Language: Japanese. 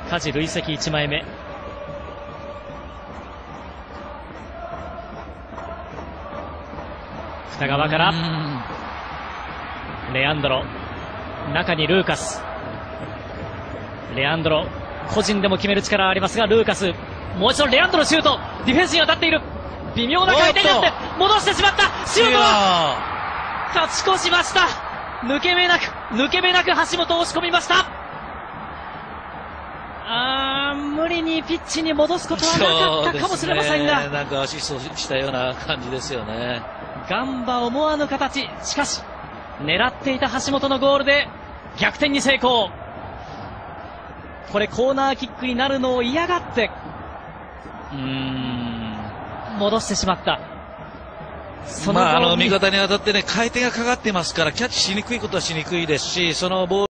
梶累積1枚目。北側からレアンドロ、中にルーカス。レアンドロ個人でも決める力はありますが、ルーカスもう一度レアンドロシュート。ディフェンスに当たっている。微妙な回転になって戻してしまった。シュートは勝ち越しました。抜け目なく橋本押し込みました。無理にピッチに戻すことはなかったかもしれませんが、 なんかアシストしたような感じですよね。 ガンバ思わぬ形。しかし狙っていた橋本のゴールで逆転に成功。これコーナーキックになるのを嫌がって戻してしまった。 味方に当たってね、回転がかかってますから、キャッチしにくいことはしにくいですし、そのボール